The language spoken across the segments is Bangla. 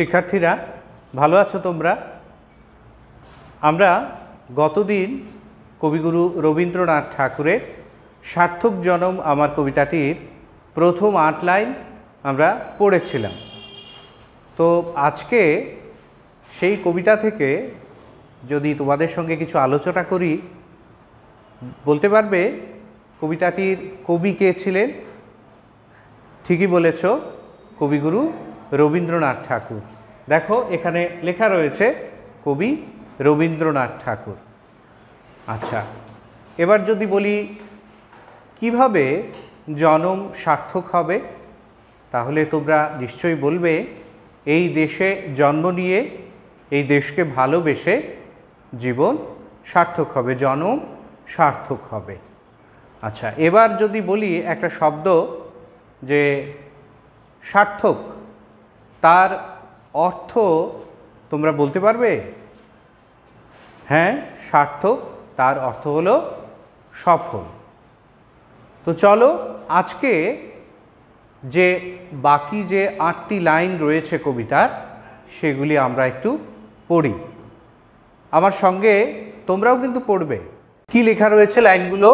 শিক্ষার্থীরা ভালো আছো তোমরা? আমরা গতদিন কবিগুরু রবীন্দ্রনাথ ঠাকুরের সার্থক জনম আমার কবিতাটির প্রথম ৮ লাইন আমরা পড়েছিলাম। তো আজকে সেই কবিতা থেকে যদি তোমাদের সঙ্গে কিছু আলোচনা করি, বলতে পারবে কবিতাটির কবি কে ছিলেন? ঠিকই বলেছ, কবিগুরু রবীন্দ্রনাথ ঠাকুর। দেখো এখানে লেখা রয়েছে কবি রবীন্দ্রনাথ ঠাকুর। আচ্ছা, এবার যদি বলি কিভাবে জনম সার্থক হবে, তাহলে তোমরা নিশ্চয়ই বলবে এই দেশে জন্ম নিয়ে এই দেশকে ভালোবেসে জীবন সার্থক হবে, জনম সার্থক হবে। আচ্ছা, এবার যদি বলি একটা শব্দ যে সার্থক, তার অর্থ তোমরা বলতে পারবে? হ্যাঁ, সার্থক তার অর্থ হলো সফল। তো চলো আজকে যে বাকি যে ৮টি লাইন রয়েছে কবিতার, সেগুলি আমরা একটু পড়ি। আমার সঙ্গে তোমরাও কিন্তু পড়বে। কি লেখা রয়েছে লাইনগুলো?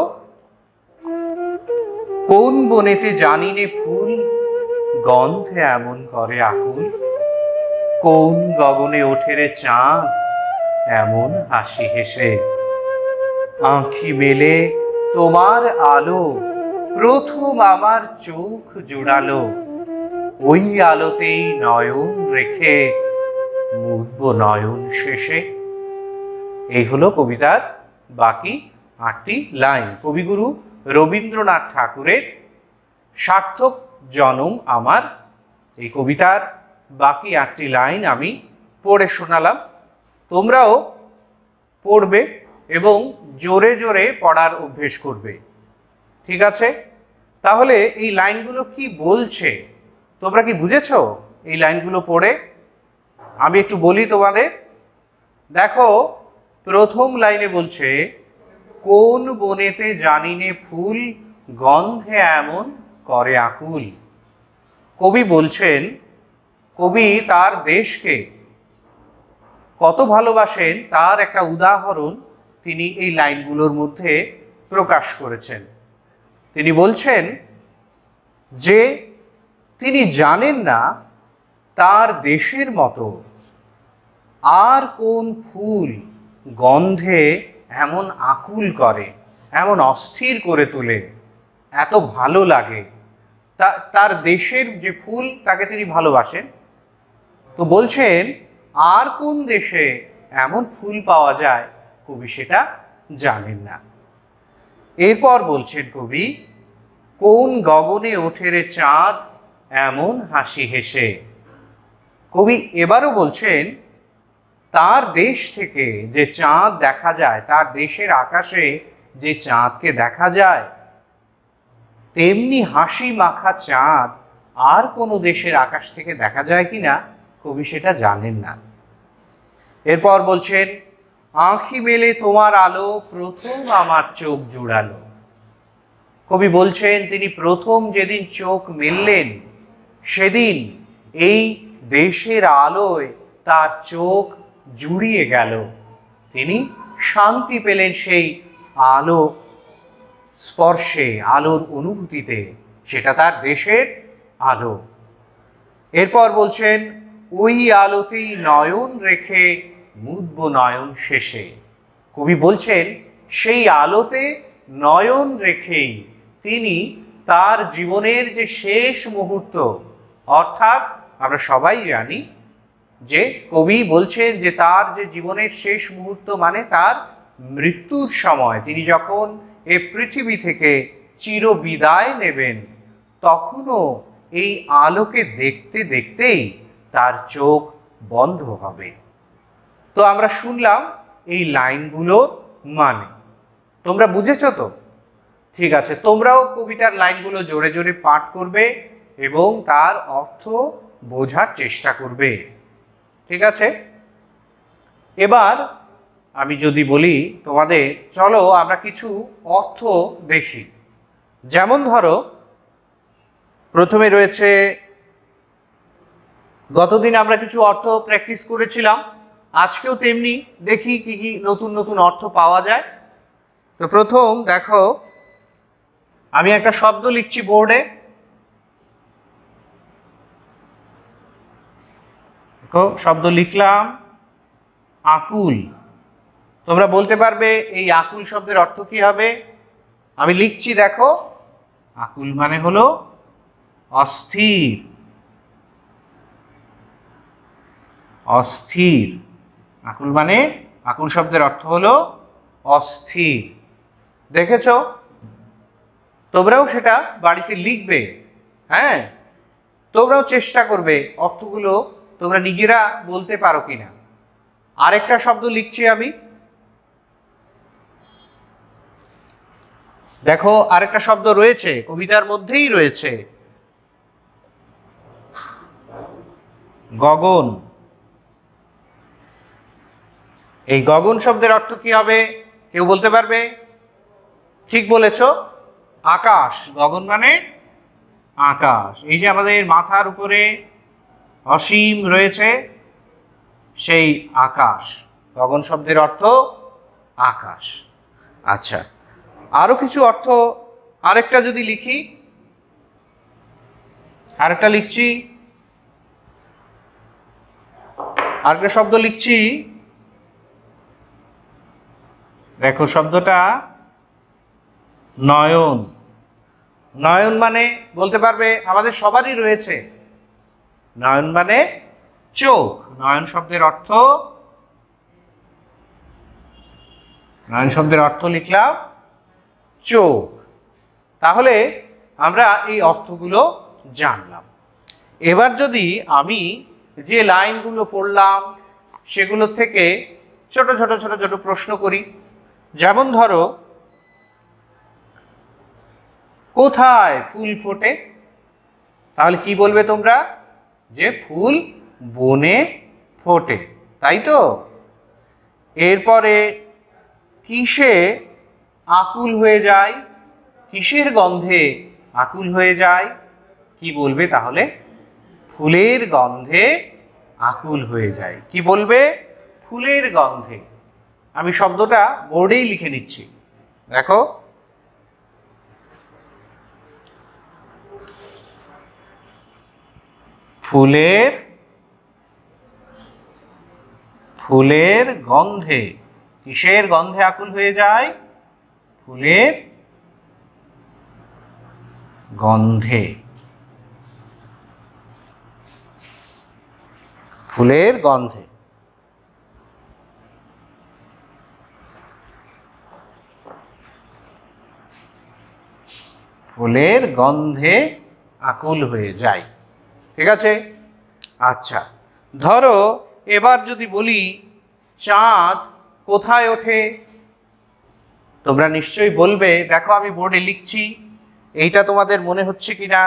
কোন বনেতে জানিনে ফুল, গন্ধে এমন করে আকুল। কোন গগনে ওঠে রে চাঁদ, এমন হাসি হেসে। আঁখি মেলে তোমার আলো, প্রথম আমার চোখ জুড়ালো। ওই আলোতেই নয়ন রেখে মুদব নয়ন শেষে। এই হলো কবিতার বাকি ৮টি লাইন। কবিগুরু রবীন্দ্রনাথ ঠাকুরের সার্থক জনম আমার, এই কবিতার বাকি ৮টি লাইন আমি পড়ে শোনালাম। তোমরাও পড়বে এবং জোরে জোরে পড়ার অভ্যেস করবে, ঠিক আছে? তাহলে এই লাইনগুলো কি বলছে তোমরা কি বুঝেছ? এই লাইনগুলো পড়ে আমি একটু বলি তোমাদের। দেখো, প্রথম লাইনে বলছে কোন বনেতে জানিনে ফুল, গন্ধে এমন করে আকুল। কবি বলছেন, কবি তার দেশকে কত ভালোবাসেন তার একটা উদাহরণ তিনি এই লাইনগুলোর মধ্যে প্রকাশ করেছেন। তিনি বলছেন যে তিনি জানেন না তার দেশের মতো আর কোন ফুল গন্ধে এমন আকুল করে, এমন অস্থির করে তোলে, এত ভালো লাগে। তার দেশের যে ফুল তাকে তিনি ভালোবাসেন। তো বলছেন আর কোন দেশে এমন ফুল পাওয়া যায় কবি সেটা জানেন না। এরপর বলছেন কবি, কোন গগনে ওঠে রে চাঁদ, এমন হাসি হেসে। কবি এবারও বলছেন তার দেশ থেকে যে চাঁদ দেখা যায়, তার দেশের আকাশে যে চাঁদকে দেখা যায়, তেমনি হাসি মাখা চাঁদ আর কোনো দেশের আকাশ থেকে দেখা যায় কিনা কবি সেটা জানেন না। এরপর বলছেন, আঁখি মেলে তোমার আলো, প্রথম আমার চোখ জুড়ালো। কবি বলছেন তিনি প্রথম যেদিন চোখ মেললেন, সেদিন এই দেশের আলোয় তার চোখ জুড়িয়ে গেল। তিনি শান্তি পেলেন সেই আলো স্পর্শে, আলোর অনুভূতিতে, সেটা তার দেশের আলো। এরপর বলছেন, ওই আলোতেই নয়ন রেখে মুদব নয়ন শেষে। কবি বলছেন সেই আলোতে নয়ন রেখেই তিনি তার জীবনের যে শেষ মুহূর্ত, অর্থাৎ আমরা সবাই জানি যে কবি বলছেন যে তার যে জীবনের শেষ মুহূর্ত মানে তার মৃত্যুর সময়, তিনি যখন এ পৃথিবী থেকে চিরবিদায় নেবেন, তখনও এই আলোকে দেখতে দেখতেই তার চোখ বন্ধ হবে। তো আমরা শুনলাম এই লাইনগুলোর মানে। তোমরা বুঝেছ তো? ঠিক আছে, তোমরাও কবিতার লাইনগুলো জোরে জোরে পাঠ করবে এবং তার অর্থ বোঝার চেষ্টা করবে, ঠিক আছে? এবার আমি যদি বলি তোমাদের, চলো আমরা কিছু অর্থ দেখি। যেমন ধরো, প্রথমে রয়েছে গতদিন আমরা কিছু অর্থ প্র্যাকটিস করেছিলাম, আজকেও তেমনি দেখি কি কি নতুন নতুন অর্থ পাওয়া যায়। তো প্রথম দেখো, আমি একটা শব্দ লিখছি বোর্ডে। দেখো শব্দ লিখলাম আকুল। তোমরা বলতে পারবে এই আকুল শব্দের অর্থ কি হবে? আমি লিখছি, দেখো আকুল মানে হলো অস্থির। অস্থির, আকুল মানে, আকুল শব্দের অর্থ হলো অস্থির। দেখেছো? তোমরাও সেটা বাড়িতে লিখবে। হ্যাঁ, তোমরাও চেষ্টা করবে অর্থগুলো তোমরা নিজেরা বলতে পারো কিনা। আরেকটা শব্দ লিখছি আমি। দেখো আরেকটা শব্দ রয়েছে, কবিতার মধ্যেই রয়েছে, গগন। এই গগন শব্দের অর্থ কি হবে? কেউ বলতে পারবে? ঠিক বলেছ, আকাশ। গগন মানে আকাশ। এই যে আমাদের মাথার উপরে অসীম রয়েছে, সেই আকাশ। গগন শব্দের অর্থ আকাশ। আচ্ছা, আরো কিছু অর্থ, আরেকটা যদি লিখি, আরেকটা লিখছি, আরেকটা শব্দ লিখছি। দেখো শব্দটা নয়ন। নয়ন মানে বলতে পারবে, আমাদের সবারই রয়েছে। নয়ন মানে চোখ। নয়ন শব্দের অর্থ, নয়ন শব্দের অর্থ লিখলাম চোখ। তাহলে আমরা এই অর্থগুলো জানলাম। এবার যদি আমি যে লাইনগুলো পড়লাম সেগুলো থেকে ছোট ছোট ছোট ছোট প্রশ্ন করি। যেমন ধরো, কোথায় ফুল ফোটে? তাহলে কি বলবে তোমরা? যে ফুল বনে ফোটে, তাই তো? এরপরে কিসে আকুল হয়ে যায়? কিসের গন্ধে আকুল হয়ে যায়? কি বলবে তাহলে? ফুলের গন্ধে আকুল হয়ে যায়। কি বলবে? ফুলের গন্ধে। আমি শব্দটা বোর্ডেই লিখে নিচ্ছি, দেখো। ফুলের, ফুলের গন্ধে। কিসের গন্ধে আকুল হয়ে যায়? ফুলের গন্ধে। ফুলের গন্ধে। ফুলের গন্ধে আকুল হয়ে যায়। ঠিক আছে? আচ্ছা, ধরো এবার যদি বলি চাঁদ কোথায় ওঠে? তোমরা নিশ্চয়ই বলবে, দেখো আমি বোর্ডে লিখছি, এইটা তোমাদের মনে হচ্ছে কিনা?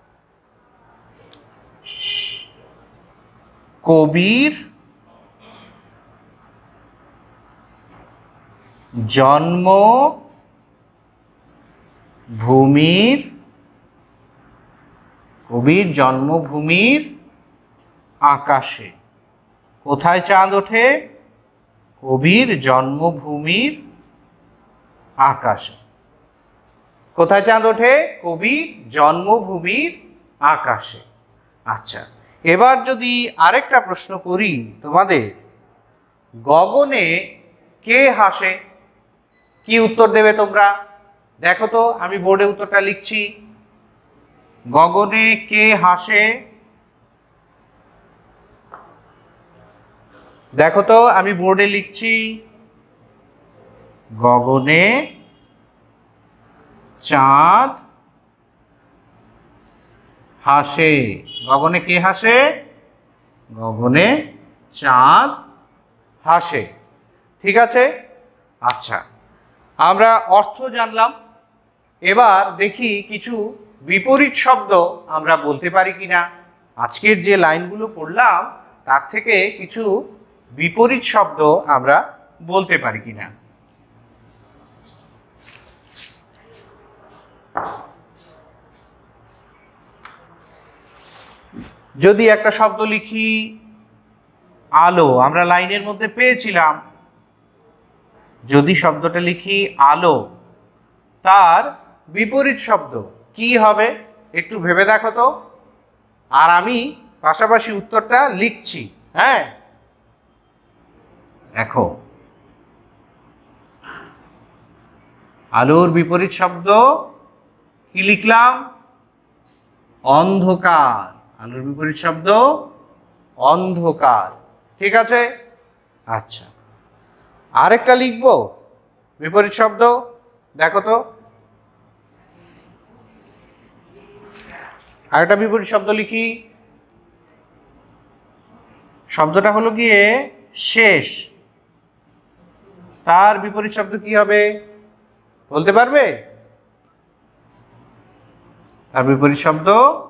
কবির জন্মভূমির, কবির জন্মভূমির আকাশে। কোথায় চাঁদ ওঠে? কবির জন্মভূমির আকাশে। কোথায় চাঁদ ওঠে? কবির জন্মভূমির আকাশে। আচ্ছা, এবার যদি আরেকটা প্রশ্ন করি তোমাদের, গগনে কে হাসে? কি উত্তর দেবে তোমরা? দেখো তো, আমি বোর্ডে উত্তরটা লিখছি। গগনে কে হাসে? দেখো তো, আমি বোর্ডে লিখছি, গগনে চাঁদ হাসে। গগনে কে হাসে? গগনে চাঁদ হাসে। ঠিক আছে? আচ্ছা, আমরা অর্থ জানলাম। এবার দেখি কিছু বিপরীত শব্দ আমরা বলতে পারি কিনা। আজকের যে লাইনগুলো পড়লাম তার থেকে কিছু বিপরীত শব্দ আমরা বলতে পারি কিনা। যদি একটা শব্দ লিখি আলো, আমরা লাইনের মধ্যে পেয়েছিলাম, যদি শব্দটা লিখি আলো, তার বিপরীত শব্দ কি হবে একটু ভেবে দেখো তো। আর আমি পাশাপাশি উত্তরটা লিখছি। হ্যাঁ, দেখো, আলোর বিপরীত শব্দ কি লিখলাম? অন্ধকার। আলোর বিপরীত শব্দ অন্ধকার। ঠিক আছে, আচ্ছা, আরেকটা লিখবো বিপরীত শব্দ। দেখো তো, আরেকটা বিপরীত শব্দ লিখি। শব্দটা হলো গিয়ে শেষ, তার বিপরীত শব্দ কি হবে বলতে পারবে? তার বিপরীত শব্দ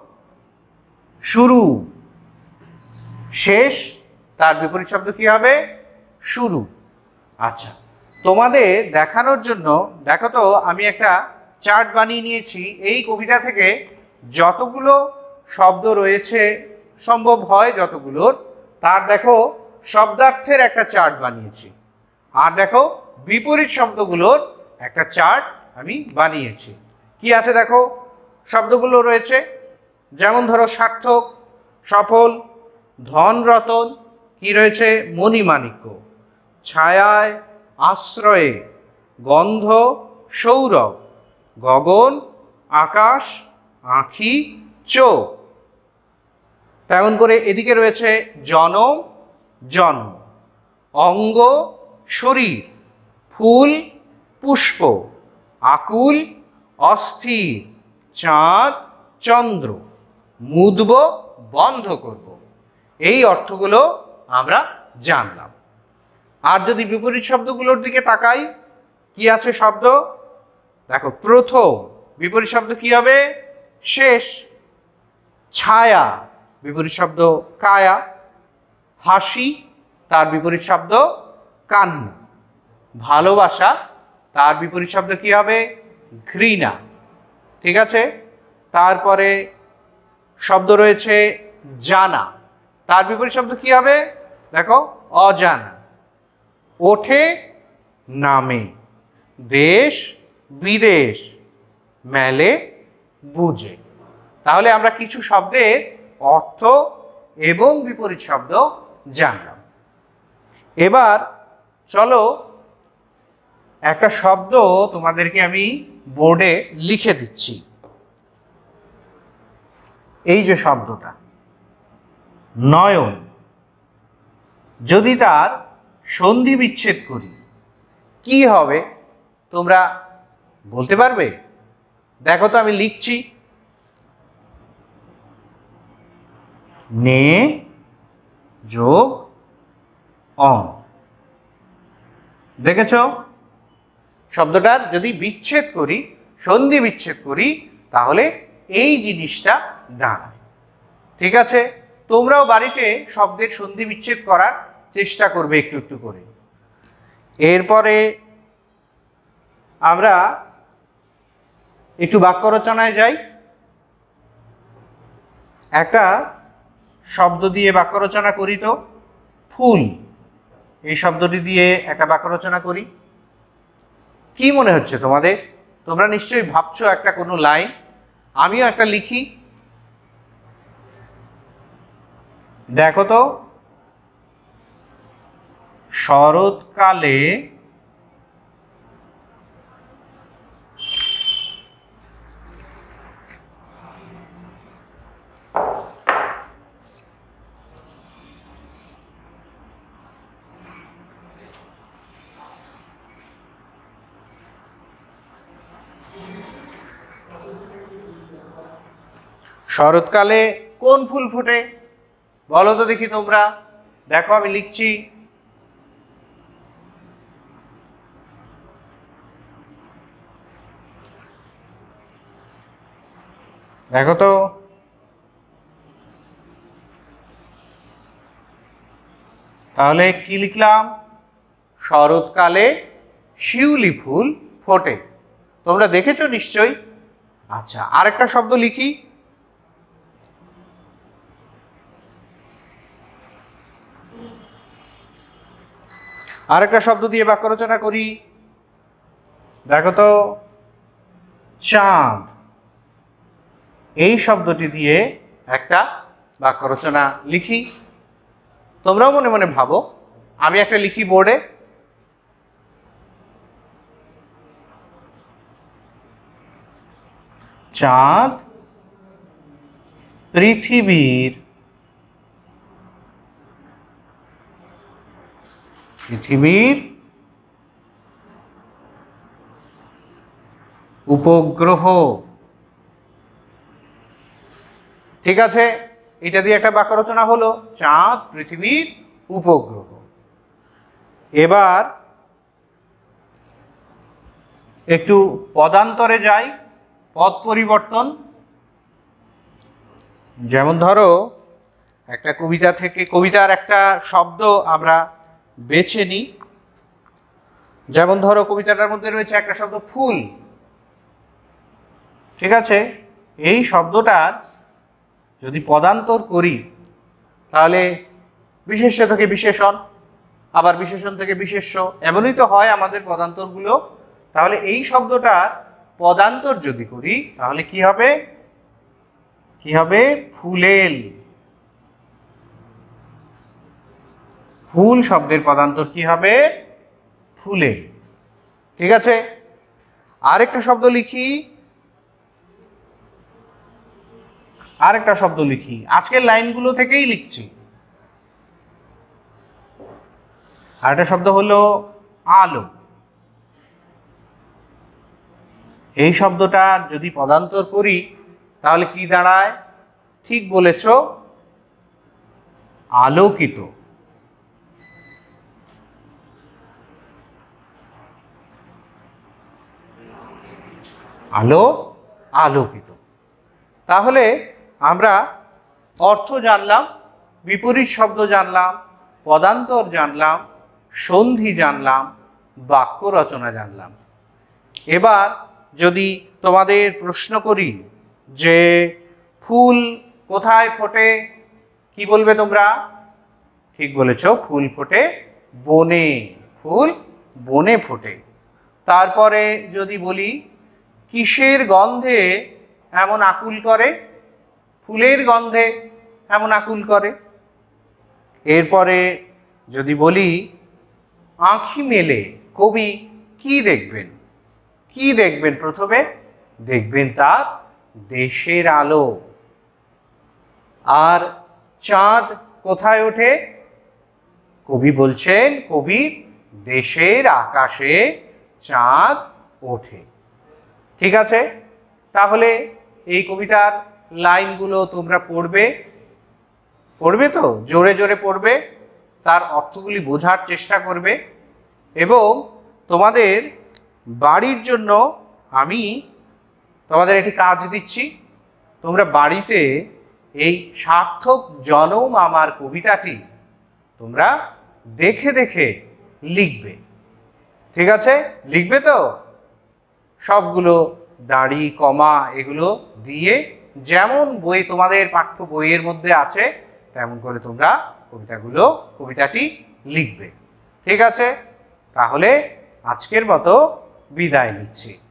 শুরু। শেষ, তার বিপরীত শব্দ কি হবে? শুরু। আচ্ছা, তোমাদের দেখানোর জন্য দেখো তো, আমি একটা চার্ট বানিয়ে নিয়েছি। এই কবিতা থেকে যতগুলো শব্দ রয়েছে, সম্ভব হয় যতগুলোর, তার দেখো শব্দার্থের একটা চার্ট বানিয়েছি। আর দেখো বিপরীত শব্দগুলোর একটা চার্ট আমি বানিয়েছি। কি আছে দেখো, শব্দগুলো রয়েছে, যেমন ধরো সার্থক, সফল, ধন রতন, কি রয়েছে? মণিমাণিক্য, ছায়ায়, আশ্রয়ে, গন্ধ, সৌরভ, গগন, আকাশ, আঁখি, চোখ। তেমন করে এদিকে রয়েছে জনম, জন্ম, অঙ্গ, শরীর, ফুল, পুষ্প, আকুল, অস্থির, চাঁদ, চন্দ্র, মুদব, বন্ধ করব। এই অর্থগুলো আমরা জানলাম। আর যদি বিপরীত শব্দগুলোর দিকে তাকাই, কি আছে শব্দ? দেখো, প্রথম, বিপরীত শব্দ কি হবে? শেষ। ছায়া, বিপরীত শব্দ কায়া। হাসি, তার বিপরীত শব্দ কান্না। ভালোবাসা, তার বিপরীত শব্দ কি হবে? ঘৃণা। ঠিক আছে, তারপরে শব্দ রয়েছে জানা, তার বিপরীত শব্দ কি হবে? দেখো, অজানা। ওঠে, নামে, দেশ, বিদেশ, মেলে, বুঝে। তাহলে আমরা কিছু শব্দের অর্থ এবং বিপরীত শব্দ জানলাম। এবার চলো একটা শব্দ তোমাদেরকে আমি বোর্ডে লিখে দিচ্ছি। এই যে শব্দটা নয়ন, যদি তার সন্ধি বিচ্ছেদ করি কি হবে তোমরা বলতে পারবে? দেখো তো, আমি লিখছি, নে যোগ অন। দেখেছ, শব্দটার যদি বিচ্ছেদ করি, সন্ধি বিচ্ছেদ করি, তাহলে এই জিনিসটা দাঁড়ায়। ঠিক আছে, তোমরাও বাড়িতে শব্দের সন্ধি বিচ্ছেদ করার চেষ্টা করবে একটু একটু করে। এরপরে আমরা একটু বাক্য রচনায় যাই। একটা শব্দ দিয়ে বাক্য রচনা করি তো। ফুল, এই শব্দটি দিয়ে একটা বাক্য রচনা করি। কি মনে হচ্ছে তোমাদের? তোমরা নিশ্চয়ই ভাবছো একটা কোনো লাইন। আমিও একটা লিখি। দেখো তো, শরৎকালে শরৎকালে কোন ফুল ফোটে বলো তো দেখি তোমরা। দেখো, আমি লিখছি, দেখো তো, তাহলে কি লিখলাম? শরৎকালে শিউলি ফুল ফোটে। তোমরা দেখেছো নিশ্চয়ই। আচ্ছা, আরেকটা শব্দ লিখি। আরেকটা শব্দ দিয়ে বাক্য রচনা করি। দেখো তো, চাঁদ, এই শব্দটি দিয়ে একটা বাক্য রচনা লিখি। তোমরাও মনে মনে ভাবো, আমি একটা লিখি বোর্ডে। চাঁদ পৃথিবীর উপগ্রহ। ঠিক আছে, এটা দিয়ে একটা বাক্য রচনা হলো, চাঁদ পৃথিবীর উপগ্রহ। এবার একটু পদান্তরে যাই, পদ পরিবর্তন। যেমন ধরো, একটা কবিতা থেকে কবিতার একটা শব্দ আমরা বেছে নিই। যেমন ধরো, কবিতাটার মধ্যে রয়েছে একটা শব্দ ফুল। ঠিক আছে, এই শব্দটার যদি পদান্তর করি তাহলে বিশেষ্য থেকে বিশেষণ, আবার বিশেষণ থেকে বিশেষ্য, এমনই তো হয় আমাদের পদান্তরগুলো। তাহলে এই শব্দটার পদান্তর যদি করি তাহলে কি হবে? ফুলেল। ফুল শব্দের পদান্তর কি হবে? ফুলেল। ঠিক আছে, আরেকটা শব্দ লিখি। আজকের লাইনগুলো থেকেই লিখছি। আরেকটা শব্দ হলো আলো। এই শব্দটা যদি পদান্তর করি তাহলে কি দাঁড়ায়? ঠিক বলেছ, আলোকিত। আলোকিত। তাহলে আমরা অর্থ জানলাম, বিপরীত শব্দ জানলাম, পদান্তর জানলাম, সন্ধি জানলাম, বাক্য রচনা জানলাম। এবার যদি তোমাদের প্রশ্ন করি যে ফুল কোথায় ফোটে, কি বলবে তোমরা? ঠিক বলেছ, ফুল ফোটে বনে। ফুল বনে ফোটে। তারপরে যদি বলি কিসের গন্ধে এমন আকুল করে? ফুলের গন্ধে এমন আকুল করে। এরপরে যদি বলি আঁখি মেলে কবি কি দেখবেন? প্রথমে দেখবেন তার দেশের আলো। আর চাঁদ কোথায় ওঠে? কবি বলছেন কবির দেশের আকাশে চাঁদ ওঠে। ঠিক আছে, তাহলে এই কবিতার লাইনগুলো তোমরা পড়বে তো, জোরে জোরে পড়বে, তার অর্থগুলি বোঝার চেষ্টা করবে। এবং তোমাদের বাড়ির জন্য আমি তোমাদের একটি কাজ দিচ্ছি। তোমরা বাড়িতে এই সার্থক জনম আমার কবিতাটি তোমরা দেখে দেখে লিখবে। ঠিক আছে, লিখবে তো? সবগুলো দাড়ি কমা এগুলো দিয়ে যেমন বই তোমাদের পাঠ্য বইয়ের মধ্যে আছে তেমন করে তোমরা কবিতাটি লিখবে। ঠিক আছে, তাহলে আজকের মতো বিদায় নিচ্ছি।